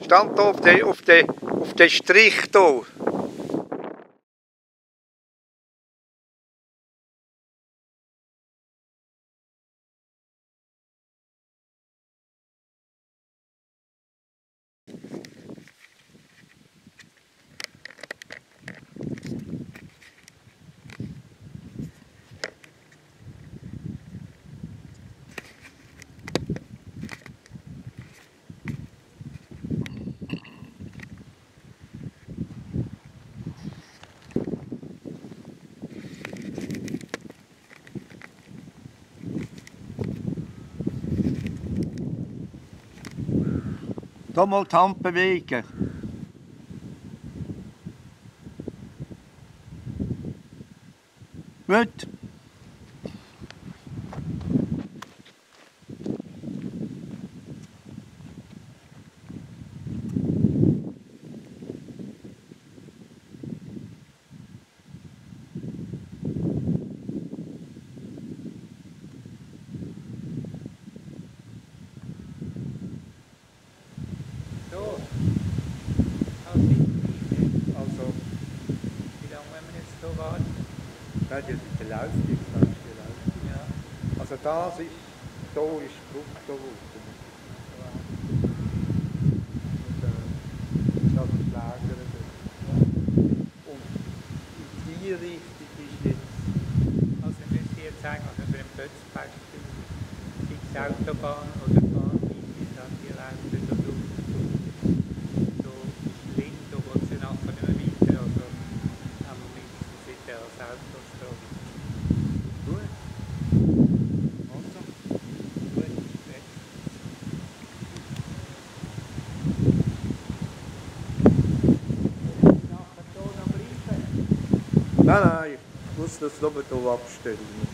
Stand da auf den Strich hier. Da mal die Hand bewegen. Gut. So, also, wie lange wollen wir jetzt hier warten? Nein, die läuft jetzt, die läuft. Ja. Also das ist, da ist Druck geworden. Das ist Lager. Und in die Richtung ist jetzt... Also müsste ich jetzt eigentlich über den Pötzberg fix Autobahn oder Bahnlinie, dann die laufen so durch. So ist links, da geht sie nachher nicht mehr weiter, also haben wir mindestens wieder als Autostraße. Gut. Also, gut, jetzt. Nachher hier noch bleiben. Nein, nein, ich muss das oben hier abstellen.